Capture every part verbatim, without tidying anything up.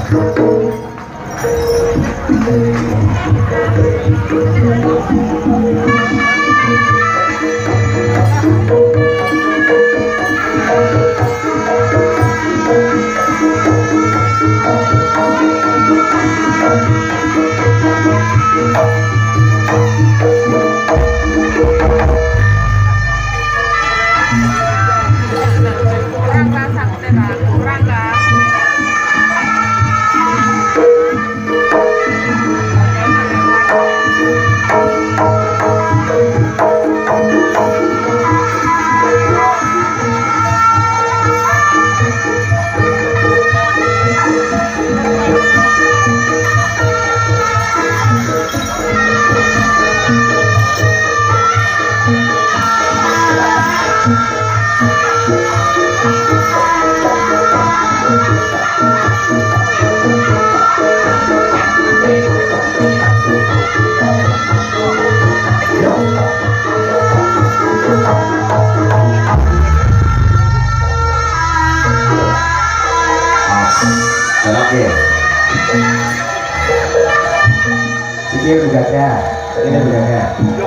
Sikit berjaga, ini berjaga.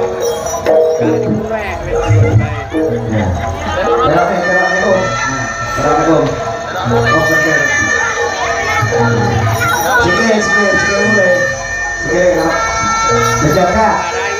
Ya. Assalamualaikum. Assalamualaikum. Oh, sikit. Sikit, sikit, sikit mulai. Sikit kan. Berjaga.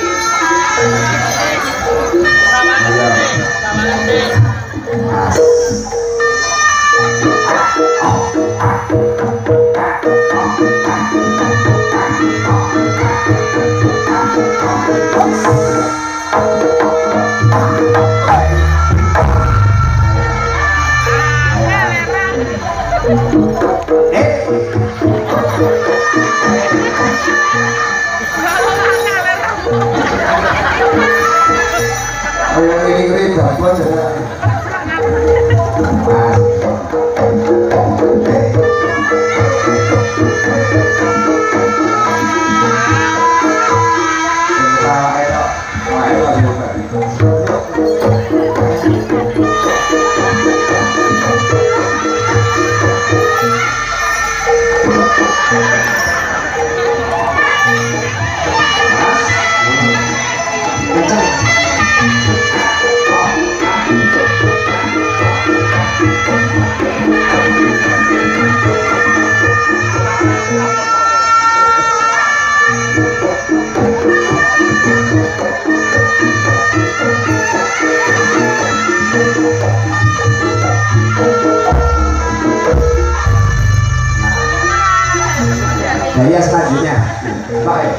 Gaya selanjutnya, baik.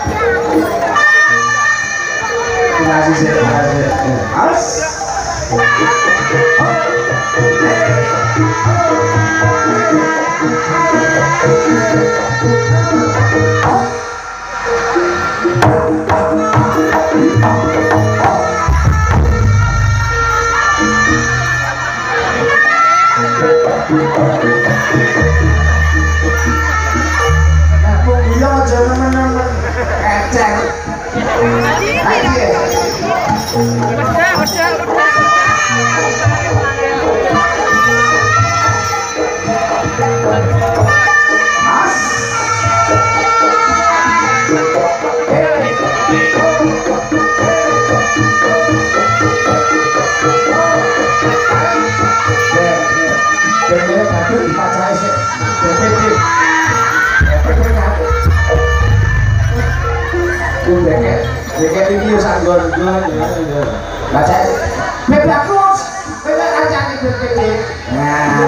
Terima kasih, terima kasih. Harus. Iya aja teman-teman keceng. Deket ini sanggon gon baca bebakus bebek aja nih deket. Nah,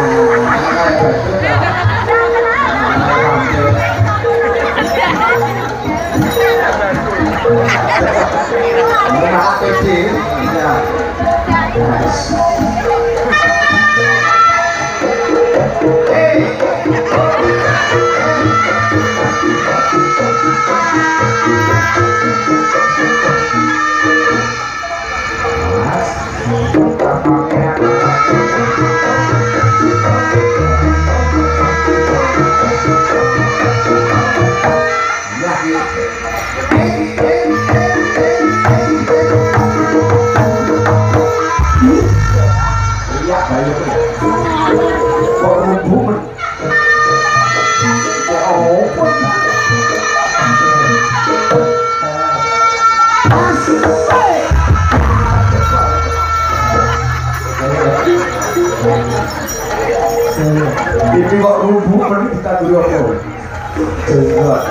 Jenggot.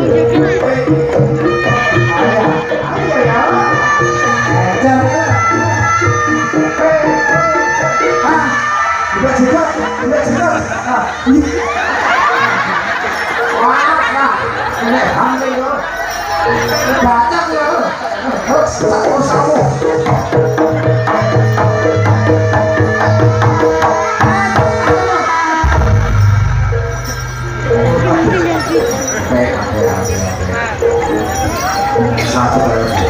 Ayah, ayah ya. Ejar ya. Ah, udah jenggot, udah jenggot. Ah, wah, nah, ini hamil loh. Banyak loh. Satu samu. Satu lagi.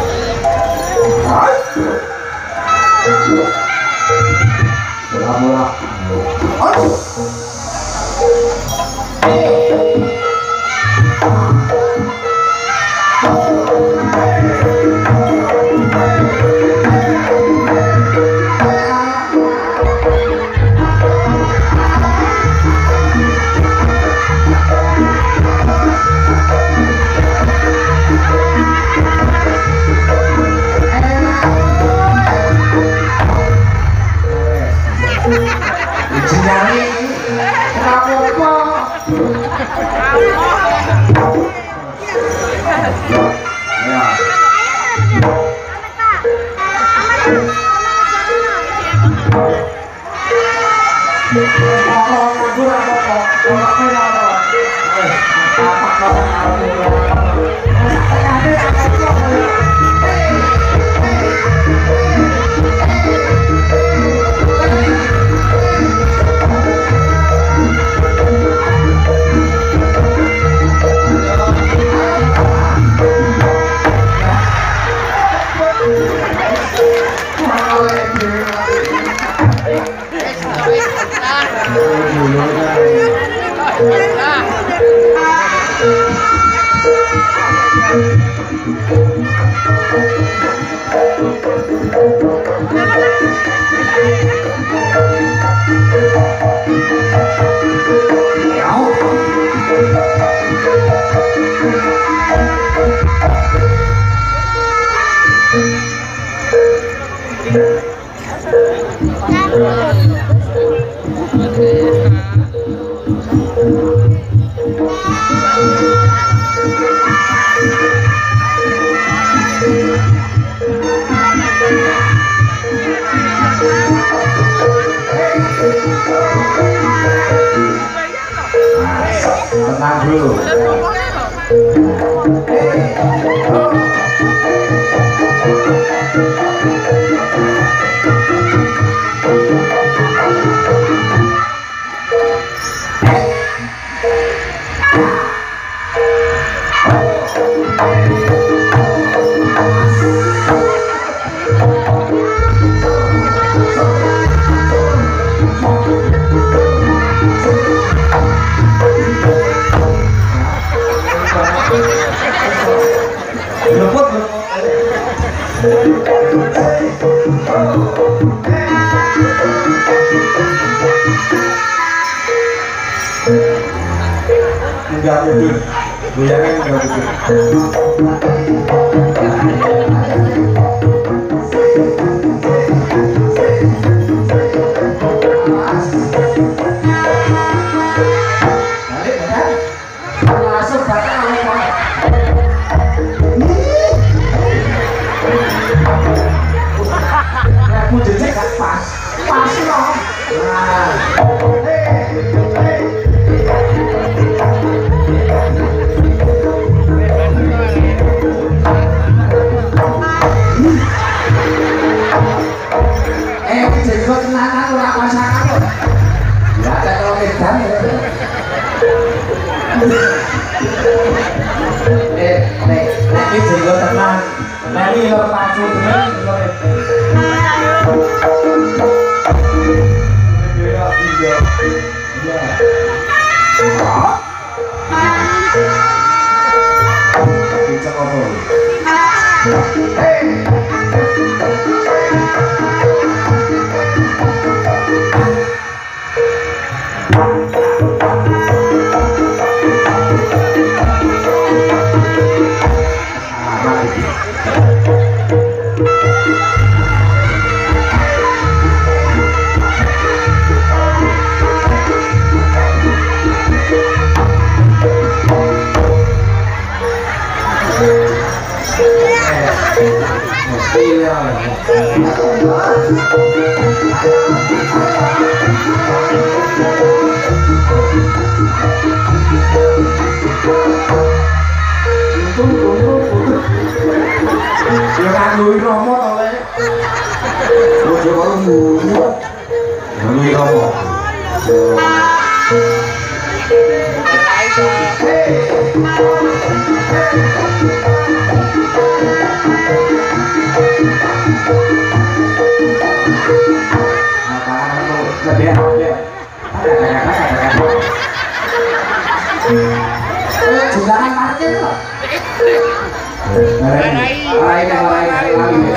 Mula-mula. Tenang dulu. Enggak betul, goyangan enggak betul. Masuk aku jadi gak pas, pas loh. Eh, jadi kau tenanan orang pasangan loh. Ya, ada kalau medan ya. Eh, nek, nek ini jadi kau tenan. Nek ini lo pacu tenan. Iya, iya, iya. Bincang apa? Hei. Oh, Jangan lui romo oleh. Bojo karo mbuyu. Lui romo. Jangan parkir loh. Marai, marai, marai, marai.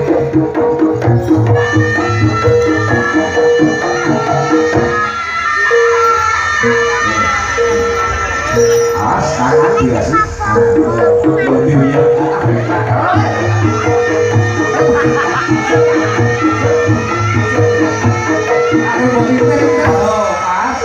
Ah, sekarang dia sih. Lebih ya. Ada mobilnya juga. Oh, pas.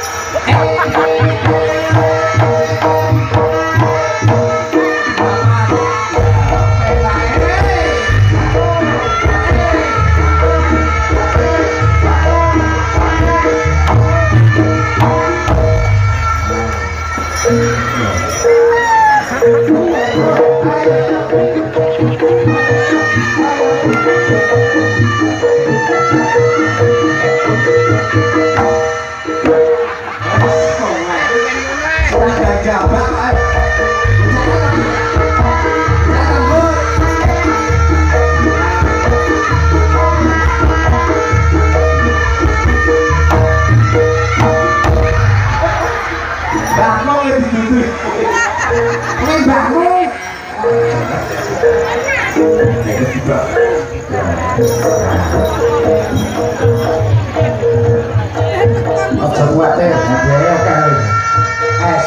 Ojo kuatir, biaya kali. Es.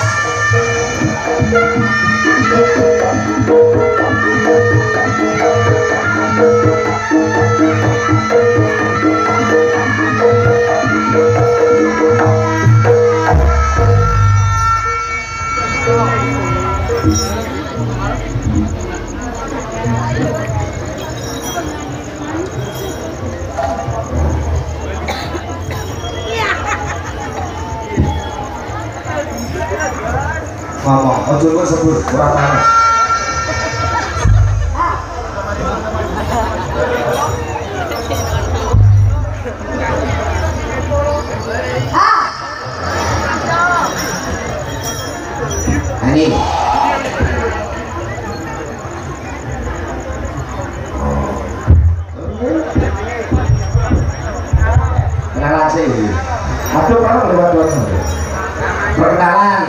Ngomong, ojo kok sebut ora panas. Ani. Kenalan sih. Aduh, kalau lewat lewat. Perkenalan.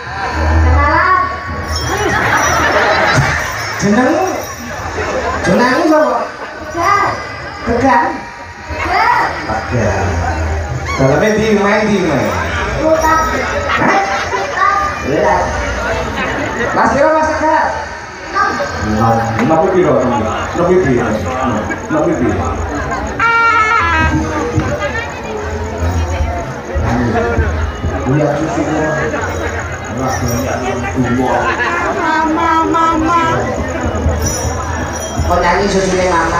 Jeneng jeneng sapa? Tegar. Tegar. Daleme di main di main. Putak. Hah? Putak. Mas kira Mas Tegar. Nopo piro? Nopo piro? Nopo piro? Lihat susu. Mama, mama. Kau nyanyi susunya mama.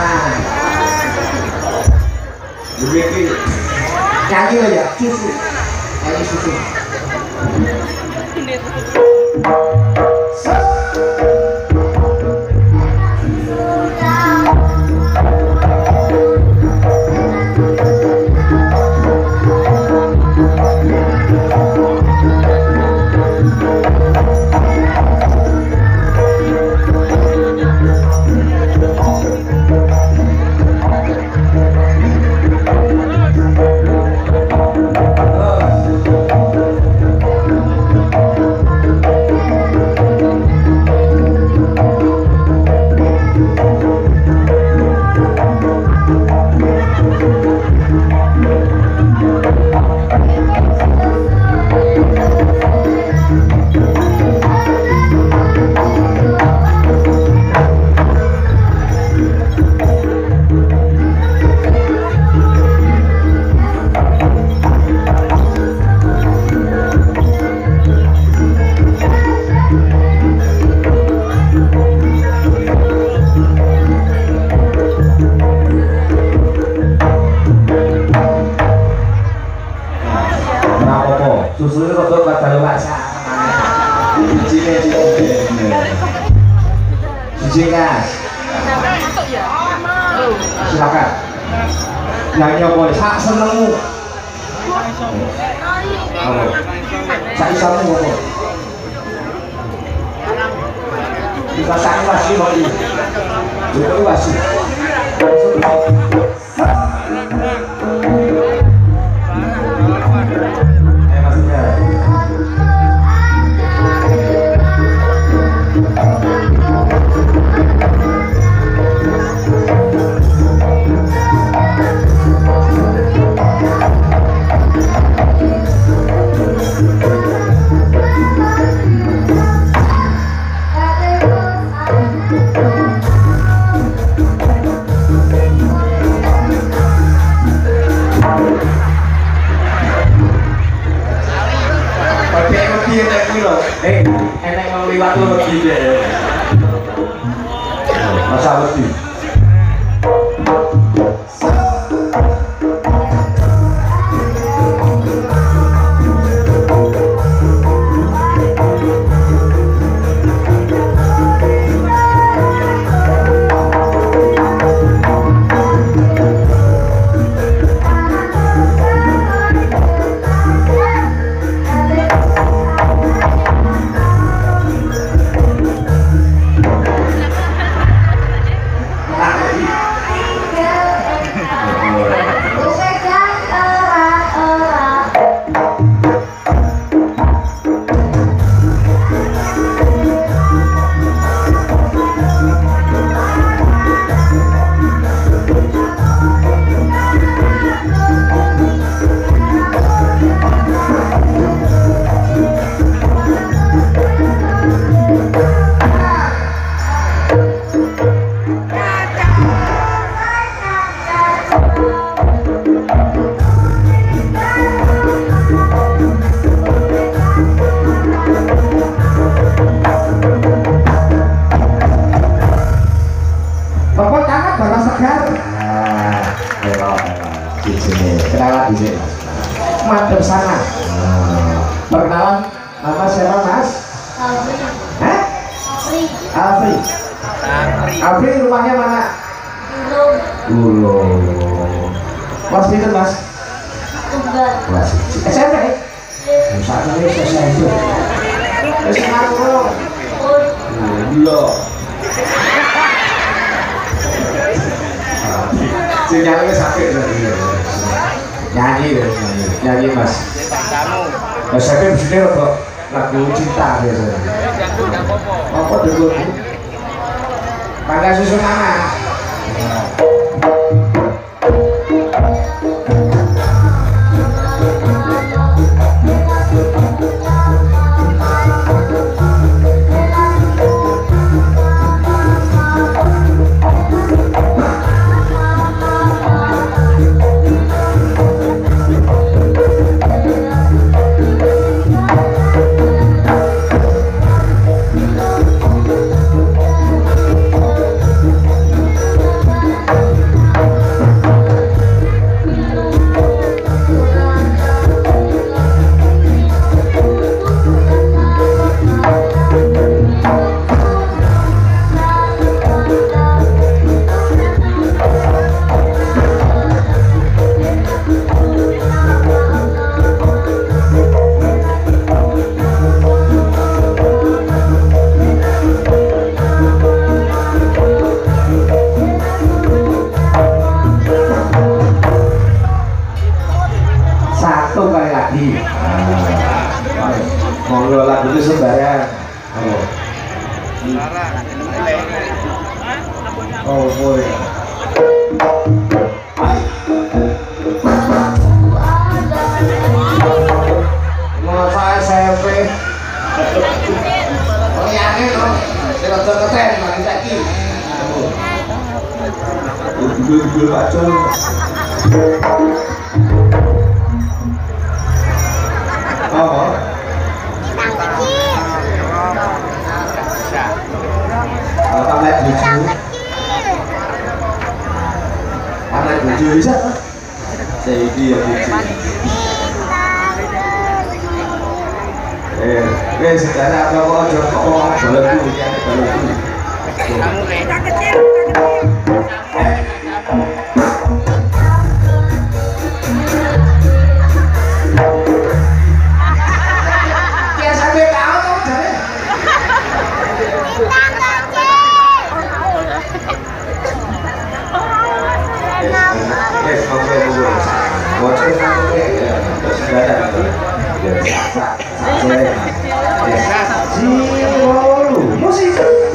Begitu. Nyanyi aja susu. Nyanyi susu. izin Mas. Silakan. Nyanyi apa? Sak senengmu. Oh. Sak isamu apa? Bisa sak wasi kok iki. Jokowi wasi. Eh maksudnya. Eh, enek mau liwat lu gitu ya. Masa wedi. Kenalan di sini, madep sana. Perkenalan, nama siapa Mas? Alfri. Hah? Alfri. Alfri. Alfri rumahnya mana? Gulung. Gulung. Mas itu Mas? Tunggal. Mas S M P? Saat ini S M P. Terus kenapa Gulung? Iya. Sinyalnya sakit tadi. Nyanyi deh, nyanyi Mas. S M P mesti kok lagu cinta biasanya. Apa dulu? Tangga susu mana? Monggo lagu itu sembarang. Oh boy. Mau saya S M P. Oh ya nih loh. Saya rada keten mari saiki. Gul-gul pacul. Oh. Tamat lucu, tamat lucu bisa? Saya ini ya lucu. Eh, eh sekarang apa kok jauh kok balonku, balonku. Ya sampai tahu kamu jare. Yes, oke dulu. Bocor sampai ya, terus ada gitu. Ya, sampai. Ya, si lalu musik.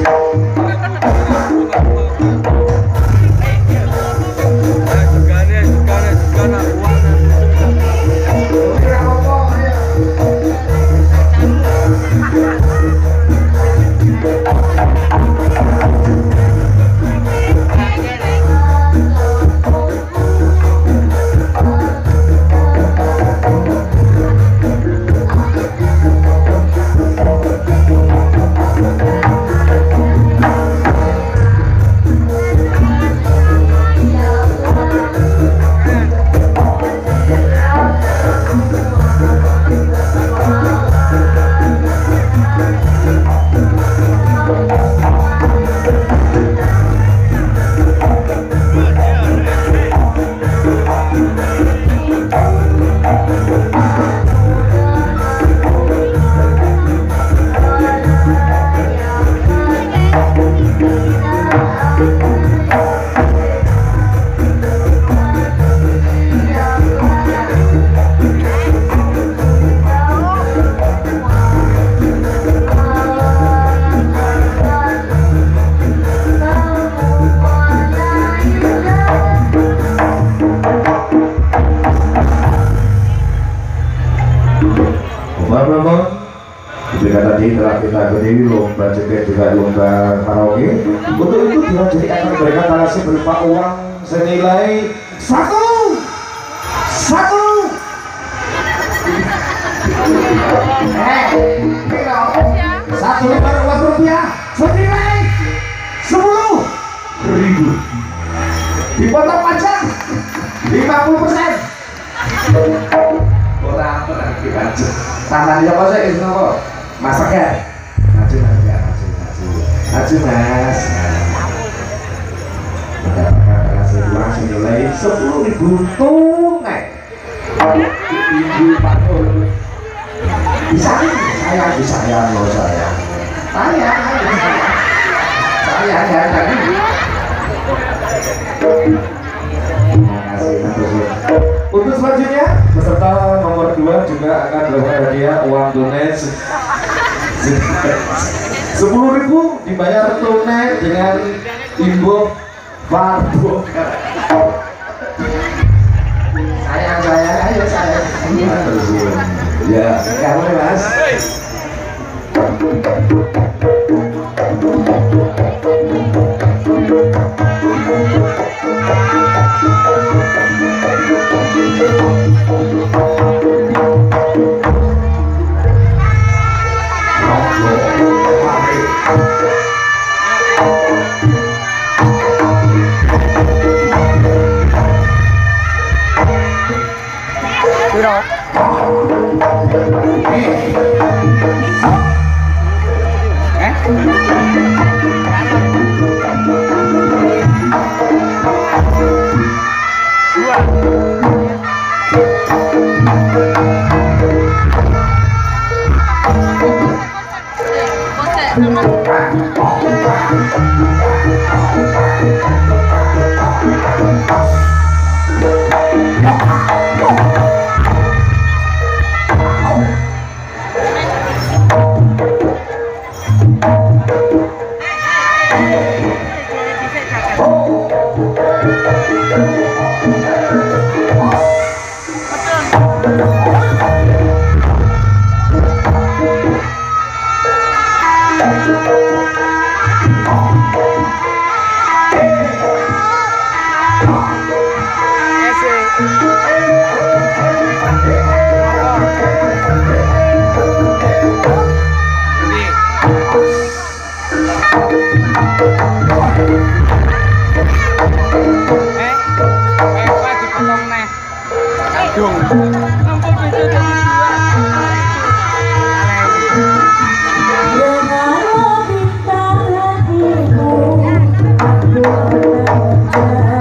Tadi telah kita berdiri lomba joget juga lomba karaoke. Untuk itu Dirajari akan memberikan talasi berupa uang senilai satu satu eh satu lembar uang rupiah senilai sepuluh ribu dipotong pajak lima puluh persen. Orang pernah dibaca tangan siapa sih itu kok masak ya? Maju, maju, maju, maju, maju mas. Mendapatkan hasil uang senilai sepuluh ribu tunai. Ibu Pak Nur. Bisa sayang, bisa sayang loh sayang. Sayang, sayang ya tadi. Terima kasih, untuk selanjutnya peserta nomor dua juga akan dilakukan hadiah uang tunai sepuluh ribu dibayar tunai dengan imbok Farbo. Sayang sayang ayo sayang. Ya, kamu mas. Dua. Thank